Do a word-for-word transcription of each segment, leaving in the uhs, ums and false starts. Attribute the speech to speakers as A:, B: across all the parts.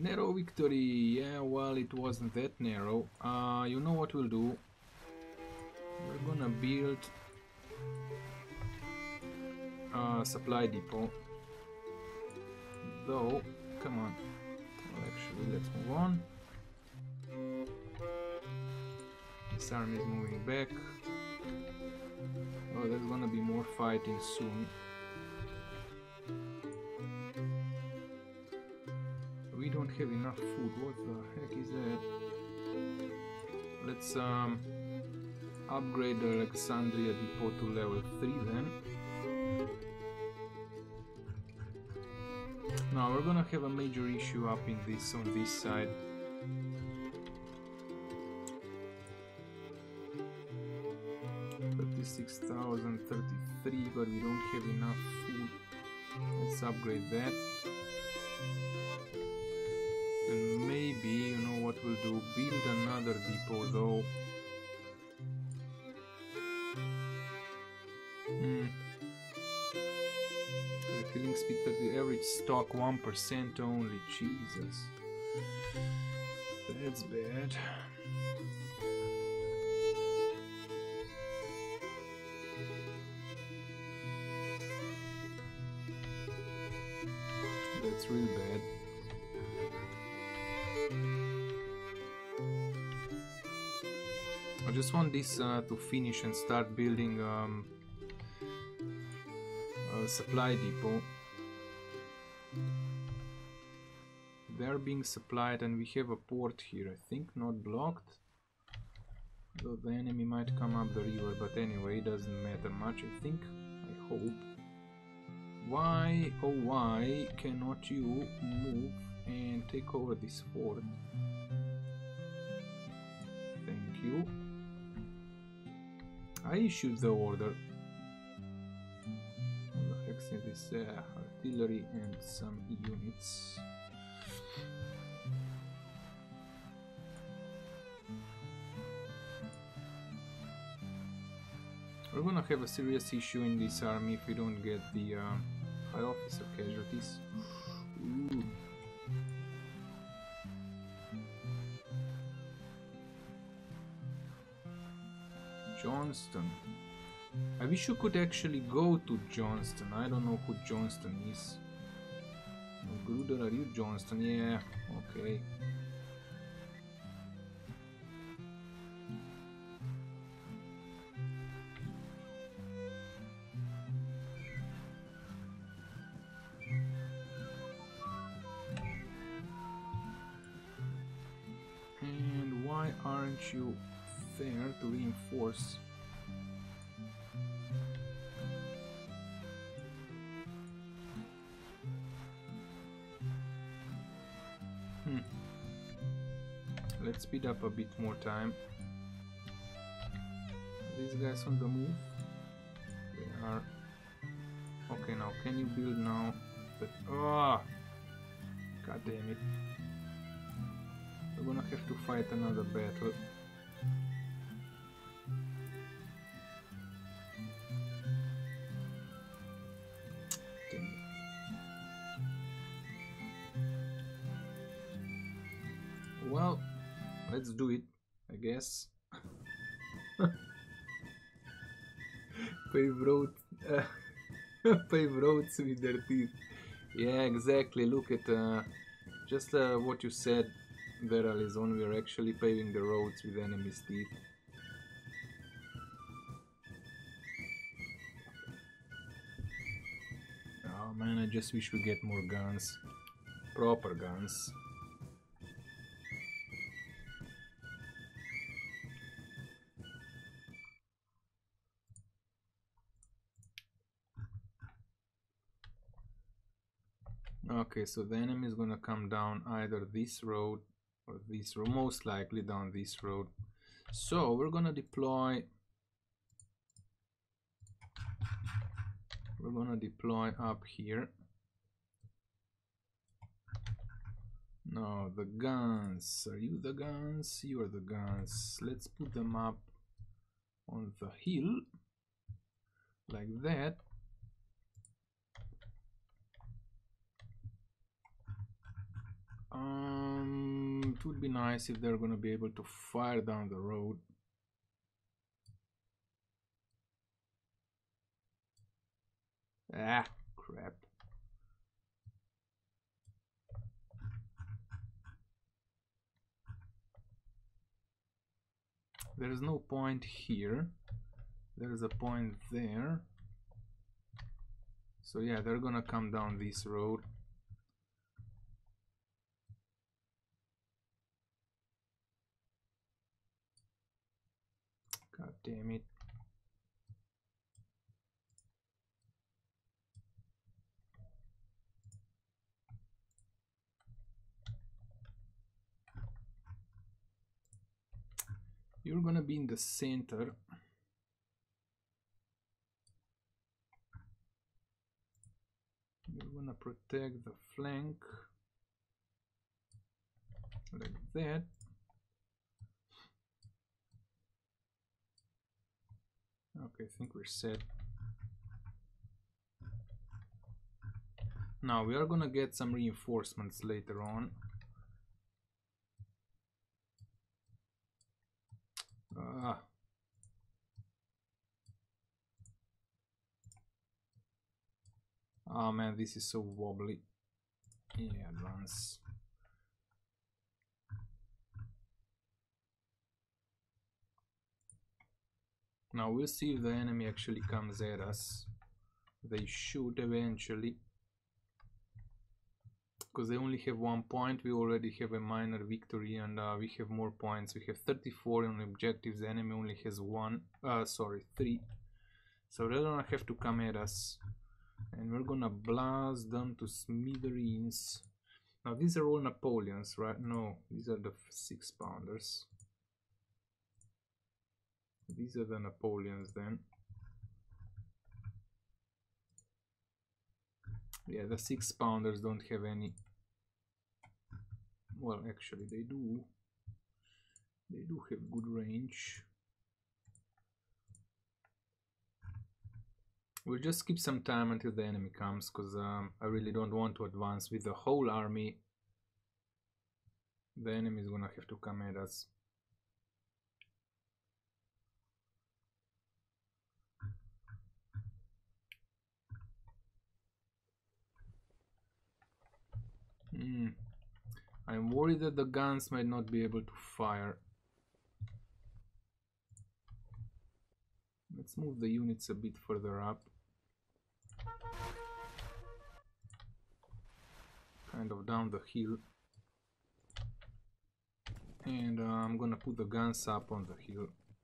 A: Narrow victory. Yeah, well, it wasn't that narrow. Uh, you know what we'll do? We're gonna build a supply depot. Though, come on. Well, actually, let's move on. This army is moving back. Oh, there's gonna be more fighting soon. We don't have enough food. What the heck is that? Let's um upgrade the Alexandria depot to level three then. Now we're gonna have a major issue up in this on this side. thirty-six thousand thirty-three, but we don't have enough food. Let's upgrade that. And maybe, you know what we'll do? Build another depot though. Hmm. Refilling speed thirty, average stock one percent only. Jesus. That's bad. That's real bad. I just want this uh, to finish and start building um, a supply depot. They're being supplied and we have a port here, I think, not blocked. Though the enemy might come up the river, but anyway, it doesn't matter much, I think. I hope. Why, oh why cannot you move and take over this fort? Thank you. I issued the order. What the heck is this? Uh, artillery and some units. We're gonna have a serious issue in this army if we don't get the uh, high officer casualties. Ooh. Johnston. I wish you could actually go to Johnston. I don't know who Johnston is. Gruder, are you Johnston? Yeah, okay. And why aren't you there to reinforce? Hmm. Let's speed up a bit more time. Are these guys on the move? They are. Okay, now can you build now? But oh, god damn it! We're gonna have to fight another battle. Well, let's do it, I guess. Pave road, uh, pave roads with their teeth. Yeah, exactly. Look at uh, just uh, what you said there, Alizon. We are actually paving the roads with enemy's teeth. Oh man, I just wish we get more guns, proper guns. Okay, so the enemy is gonna come down either this road or this road, most likely down this road. So we're gonna deploy we're gonna deploy up here. No, the guns. Are you the guns? You are the guns. Let's put them up on the hill like that. Um, it would be nice if they're gonna be able to fire down the road. Ah, crap. There's no point here. There's a point there. So yeah, they're gonna come down this road. God damn it. You're gonna be in the center. You're gonna protect the flank like that. Okay, I think we're set. Now we are gonna get some reinforcements later on. Ah. Oh man, this is so wobbly. Yeah, advance. Now we'll see if the enemy actually comes at us. They should eventually. Because they only have one point, we already have a minor victory, and uh, we have more points. We have thirty-four on objectives, the enemy only has one, uh, sorry, three. So they're gonna have to come at us. And we're gonna blast them to smithereens. Now these are all Napoleons, right? No, these are the six pounders. These are the Napoleons then. Yeah, the six pounders don't have any. Well, actually they do. They do have good range. We'll just keep some time until the enemy comes, because um, I really don't want to advance with the whole army. The enemy is gonna have to come at us. Hmm. I'm worried that the guns might not be able to fire. Let's move the units a bit further up. Kind of down the hill. And uh, I'm gonna put the guns up on the hill.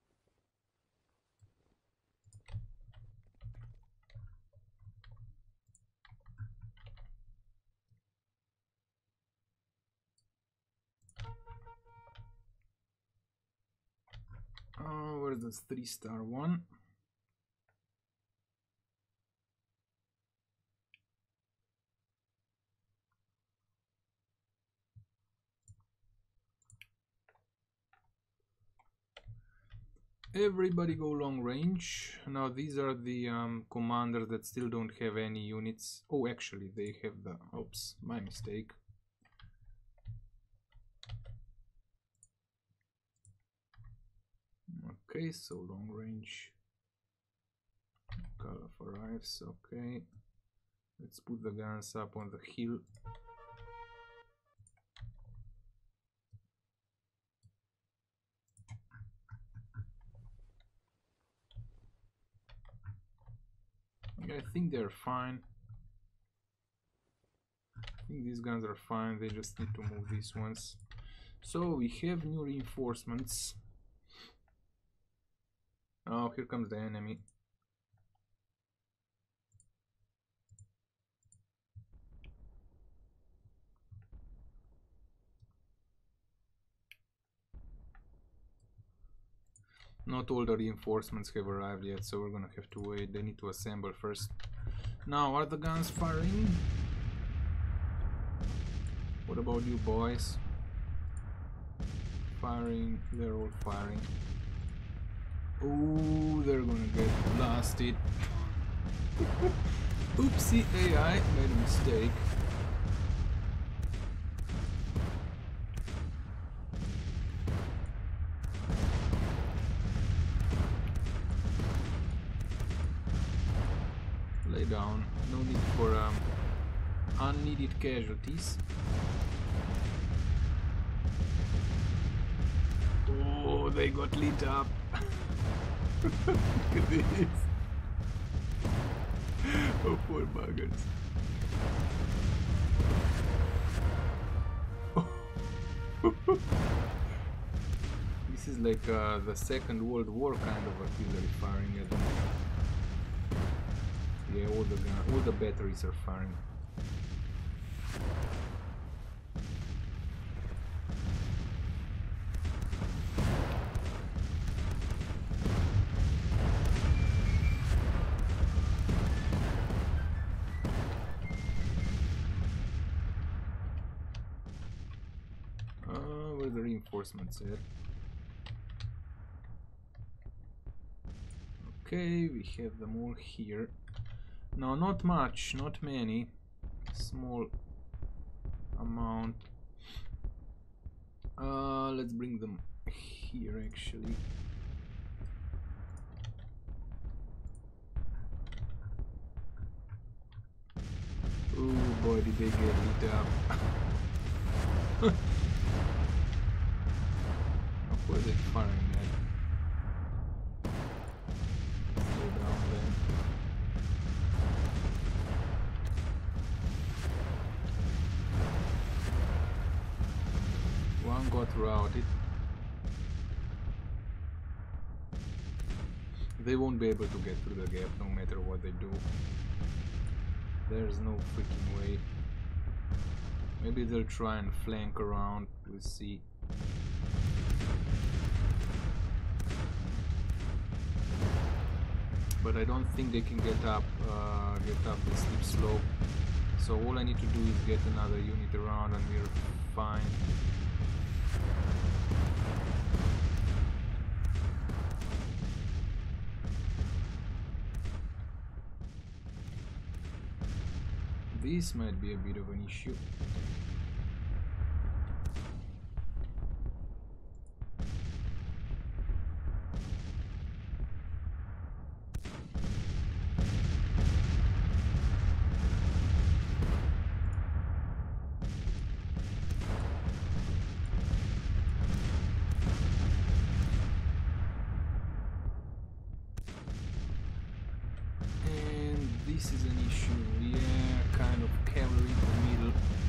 A: Oh, where's this three star one? Everybody go long range. Now these are the um, commanders that still don't have any units. Oh, actually they have the... Oops, my mistake. Okay, so long range. Caliph arrives, okay. Let's put the guns up on the hill. Yeah, I think they're fine. I think these guns are fine, they just need to move these ones. So we have new reinforcements. Oh, here comes the enemy. Not all the reinforcements have arrived yet, so we're gonna have to wait. They need to assemble first. Now, are the guns firing? What about you boys? Firing, they're all firing. Oh, they're gonna get blasted. Oopsie, A I made a mistake. Lay down. No need for um, unneeded casualties. Oh, they got lit up. Look at this. Oh, poor buggers. This is like uh, the Second World War kind of artillery firing at them. Yeah, all the gun, all the batteries are firing. Uh, where the reinforcements at? Okay, we have them all here. No, not much, not many. Small amount. Uh, let's bring them here actually. Oh boy, did they get lit up. Where are they firing at? Stay down then. One got routed. They won't be able to get through the gap no matter what they do. There's no freaking way. Maybe they'll try and flank around. We'll see. But I don't think they can get up, uh, get up the steep slope. So all I need to do is get another unit around, and we're fine. This might be a bit of an issue. This is an issue, yeah, kind of cavalry in the middle.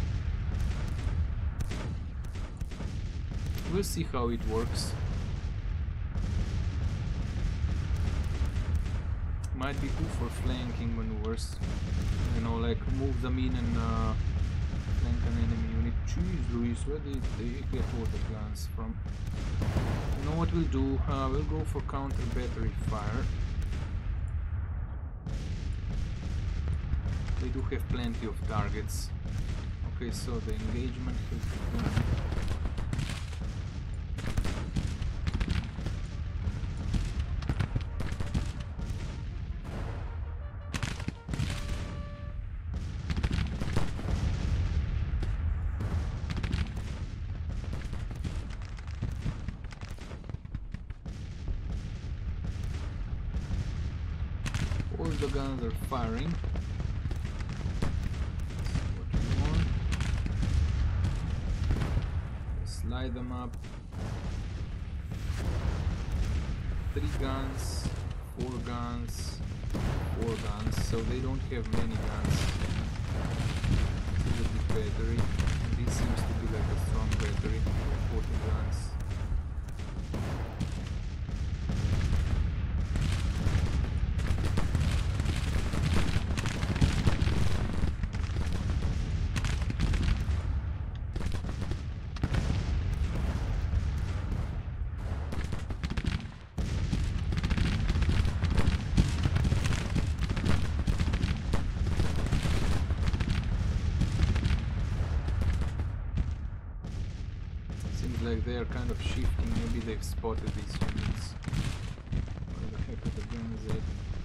A: We'll see how it works. Might be good for flanking maneuvers, you know, like move them in and uh, flank an enemy unit. Jeez Louise, where did they get all the guns from? You know what we'll do? Uh, we'll go for counter battery fire. They do have plenty of targets. Okay, so the engagement has begun. All the guns are firing. Slide them up. Three guns, four guns, four guns, so they don't have many guns. This is a big battery. This seems to be like a strong battery with forty guns. Like they are kind of shifting, maybe they've spotted these units. Where the heck are the guns at?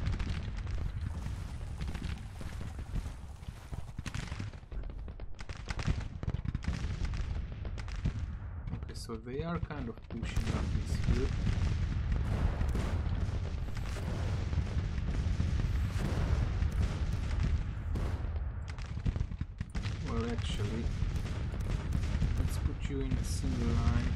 A: Okay, so they are kind of pushing up this hill. actually. Let's put you in a single line.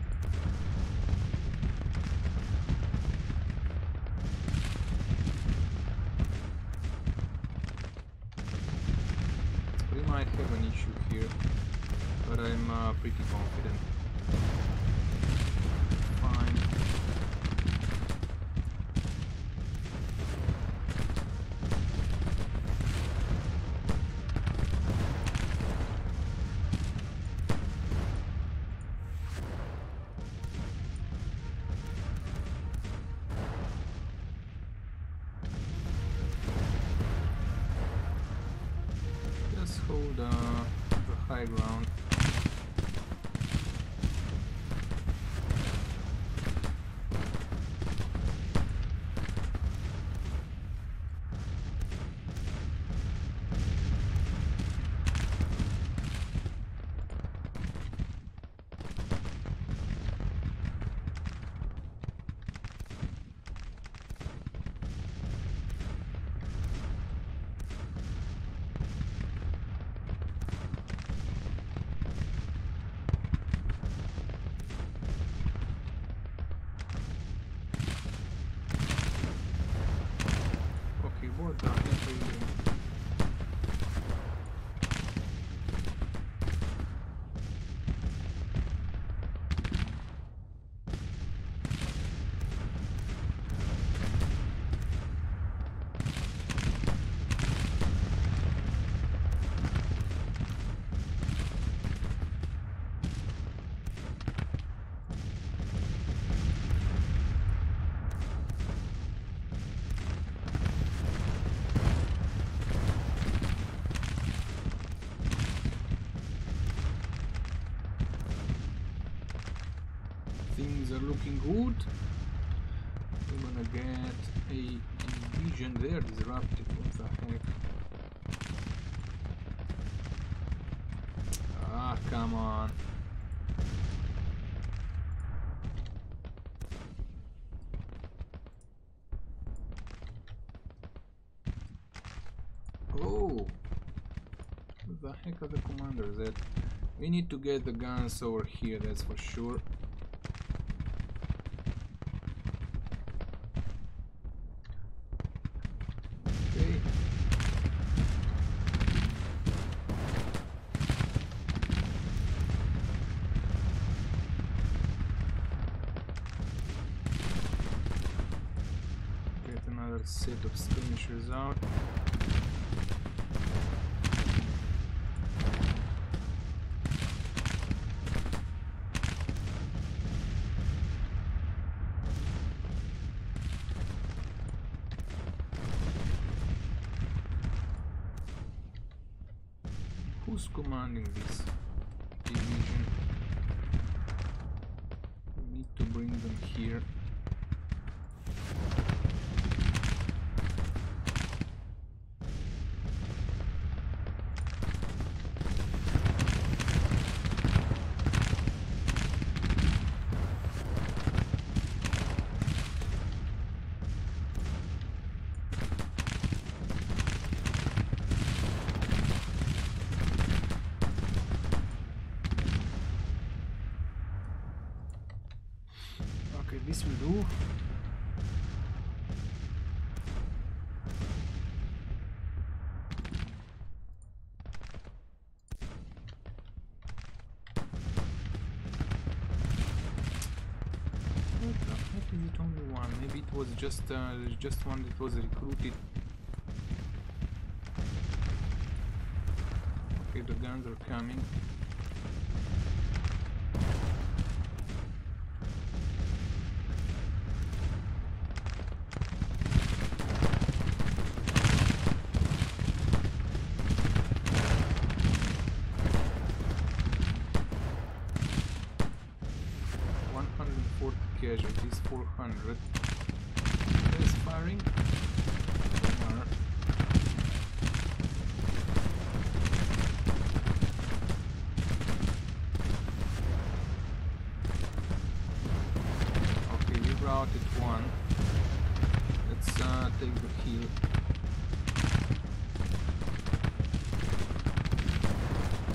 A: We might have an issue here, but I'm uh, pretty confident. Fine. Hold uh, the high ground. What the heck are you doing? Things are looking good. We're gonna get a division there disrupted. What the heck? Ah, come on. Oh! What the heck are the commanders at? We need to get the guns over here, that's for sure. Set of skirmishers out. Who's commanding this division? We need to bring them here. This will do. What the heck is it only one? Maybe it was just uh, just one that was recruited. Okay, the guns are coming. Casualties four hundred. There's firing. Okay, we routed one. Let's uh, take the hill.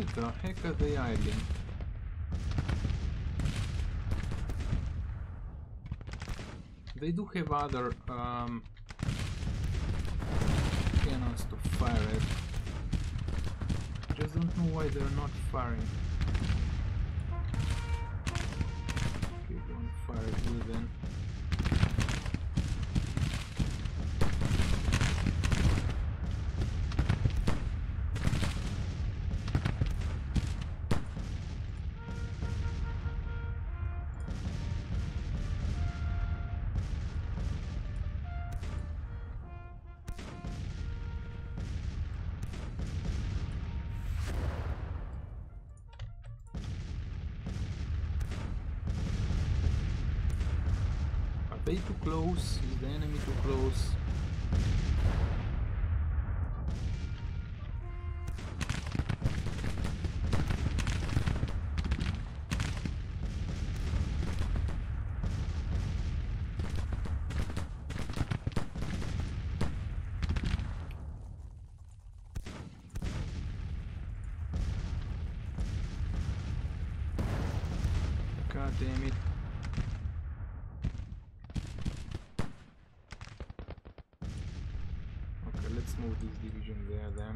A: the heck are they idling? They do have other um, cannons to fire at. Just don't know why they're not firing. Okay, don't fire at you then. Are they too close? Is the enemy too close? God damn it. Okay, let's move this division there then.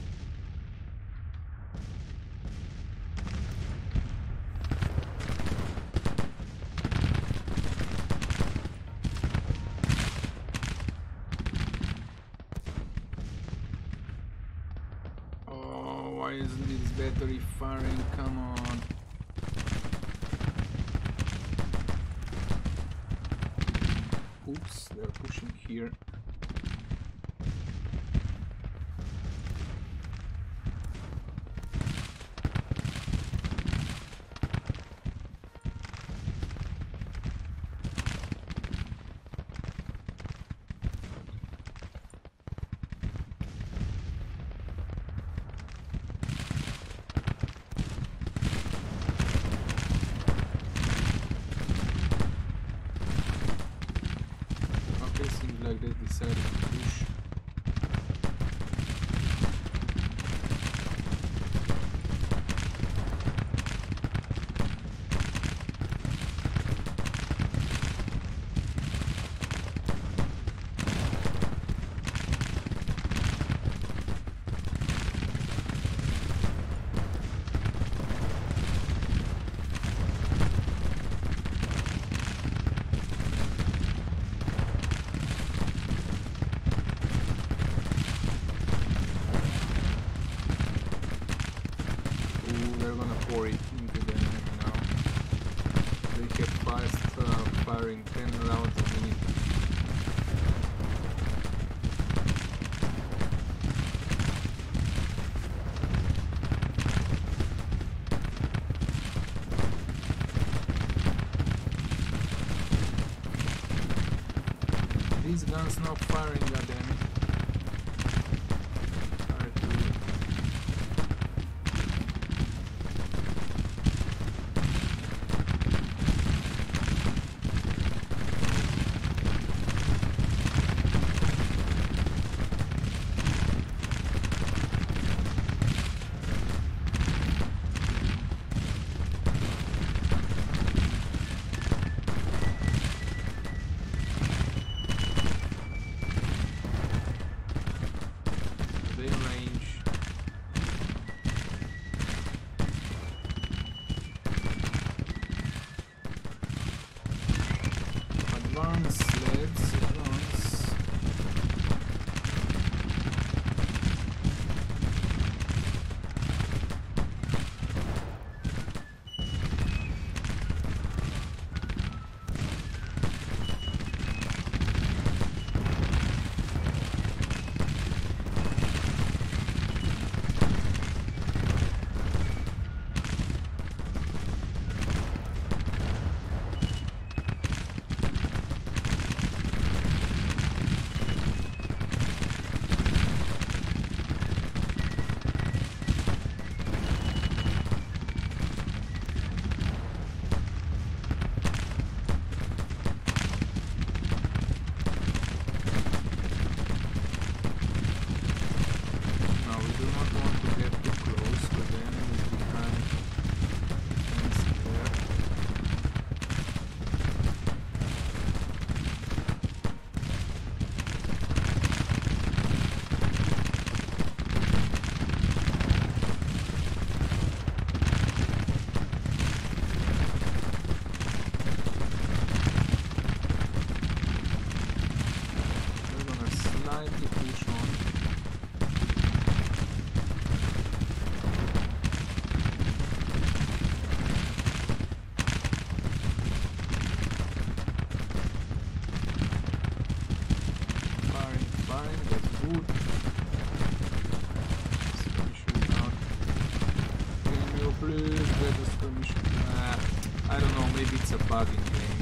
A: Oh, why isn't this battery firing? Come on. Oops, they're pushing here. Like they decided to push. Pour it into the enemy now. They have fast uh, firing ten rounds a minute. These guns not firing, goddammit. Advance, let's advance. food. Skirmisher is out. Can you please get a skirmisher? Nah, I don't know, maybe it's a bug in game.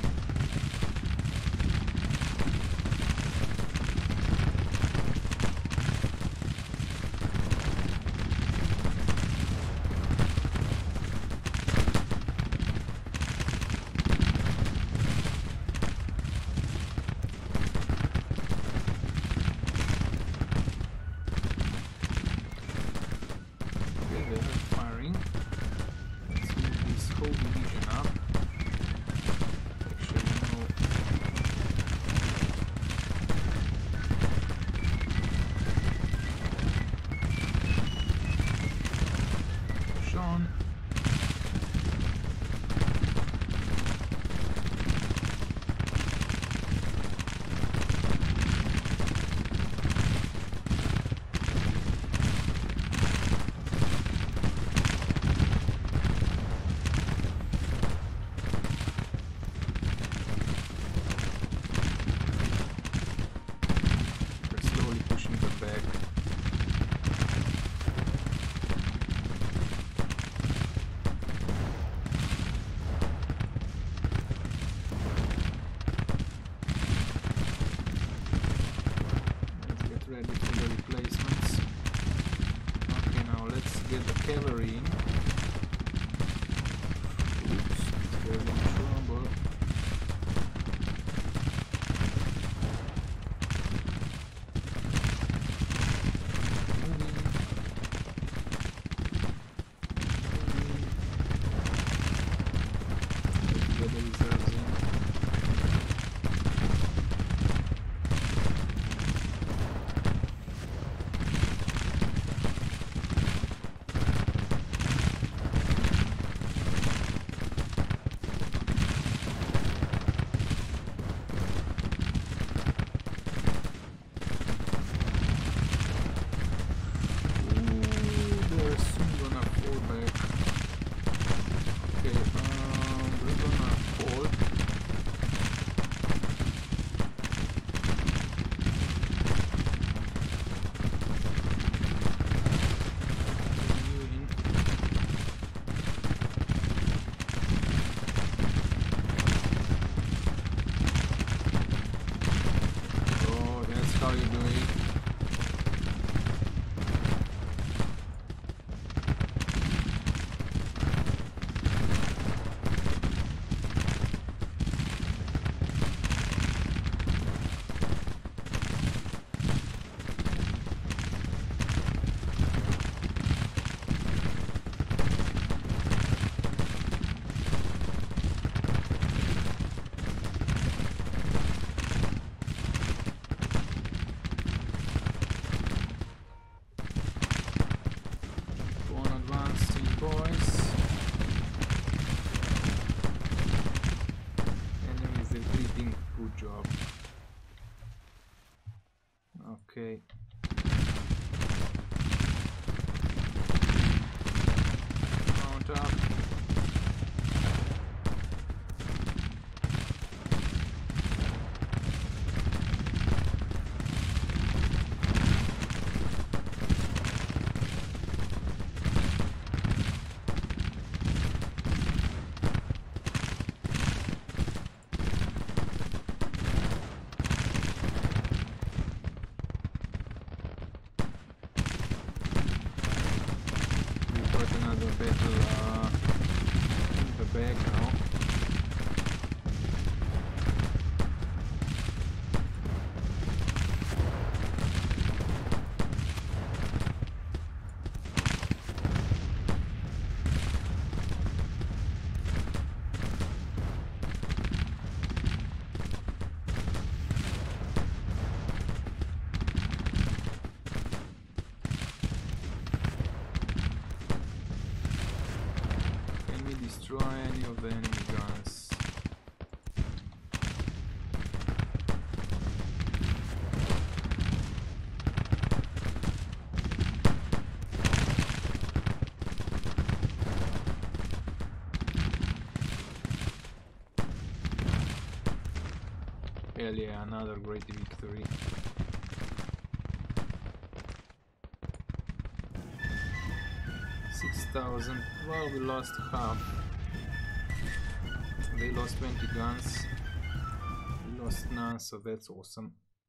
B: Okay. Mount up. Destroy any of the enemy guns. Hell yeah, another great victory.
A: six thousand. Well, we lost half. They lost twenty guns. We lost none, so that's awesome.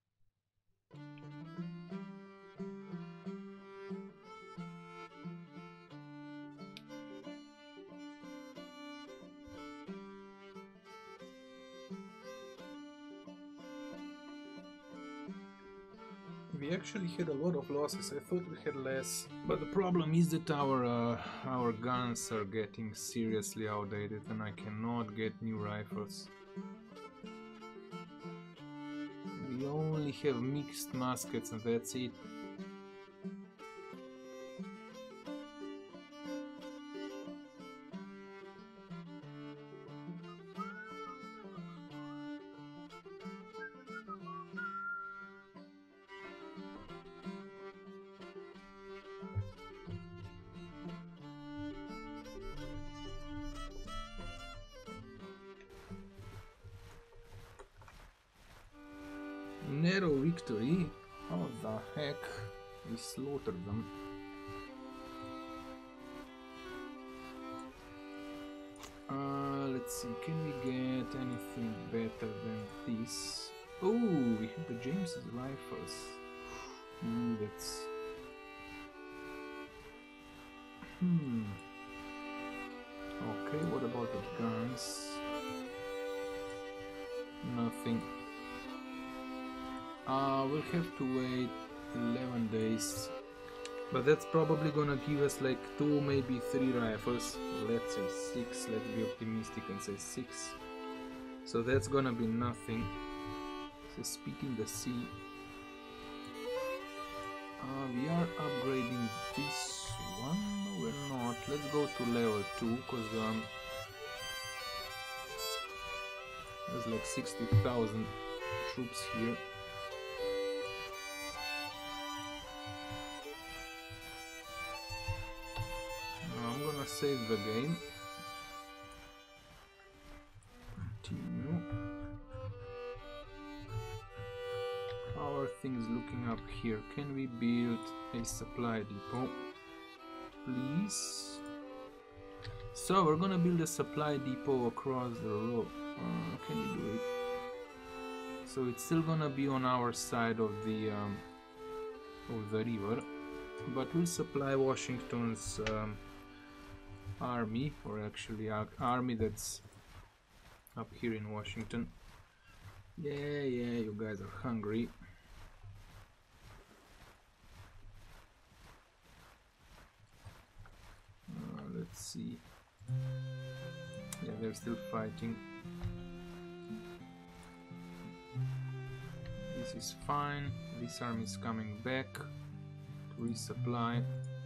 A: We actually had a lot of losses. I thought we had less, but the problem is that our uh, our guns are getting seriously outdated, and I cannot get new rifles. We only have mixed muskets, and that's it. Narrow victory? How the heck? We slaughtered them. Uh, let's see, can we get anything better than this? Oh, we have the James's rifles. Ooh, that's... Hmm. Okay, what about the guns? Nothing. Uh, we'll have to wait eleven days, but that's probably gonna give us like two, maybe three rifles. Let's say six, let's be optimistic and say six. So that's gonna be nothing. So speaking the sea, uh, we are upgrading this one. No, we're not. Let's go to level two, cause um, there's like sixty thousand troops here. Save the game. Continue. How are things looking up here? Can we build a supply depot? Please. So we're gonna build a supply depot across the road. Uh, can you do it? So it's still gonna be on our side of the um, of the river, but we'll supply Washington's um, army, or actually our army that's up here in Washington. Yeah, yeah, you guys are hungry. Uh, let's see. Yeah, they're still fighting. This is fine. This army is coming back to resupply.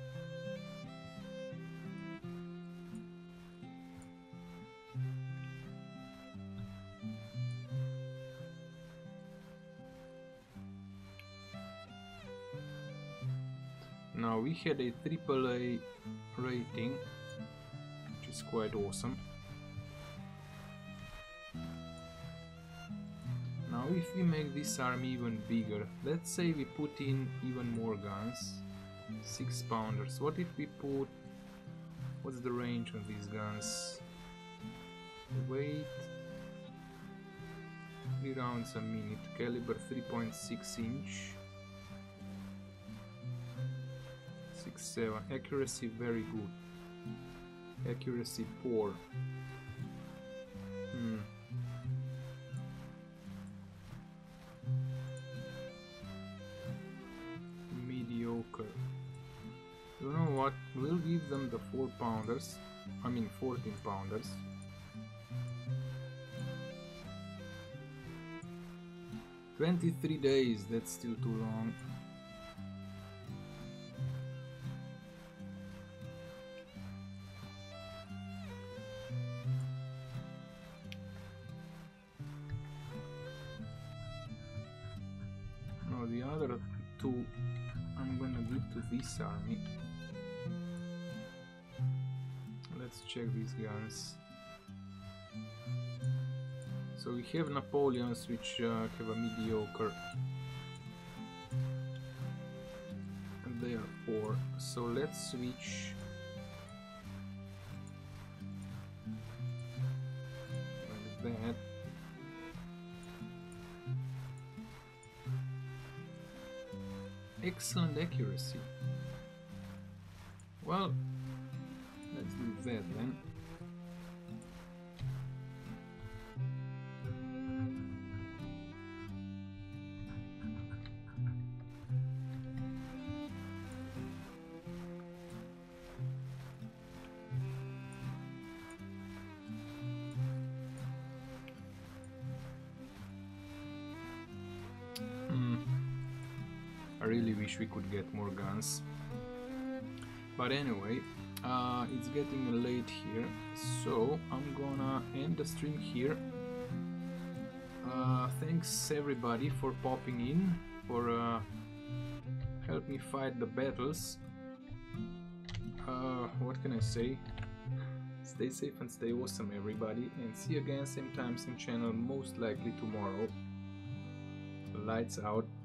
A: Now we had a triple A rating, which is quite awesome. Now if we make this army even bigger, let's say we put in even more guns, six pounders. What if we put, what's the range on these guns? Weight, three rounds a minute, caliber three point six inch. six seven, accuracy very good, accuracy poor. Hmm. Mediocre. You know what, we'll give them the four pounders, I mean fourteen pounders. twenty-three days, that's still too long. The other two I'm gonna give to this army. Let's check these guns. So we have Napoleons, which uh, have a mediocre, and they are poor. So let's switch excellent accuracy. Well, let's do that then. I really wish we could get more guns. But anyway, uh, it's getting late here, so I'm gonna end the stream here. Uh, thanks everybody for popping in, for uh, help me fight the battles. Uh, what can I say? Stay safe and stay awesome everybody, and see you again same time, same channel, most likely tomorrow. Lights out.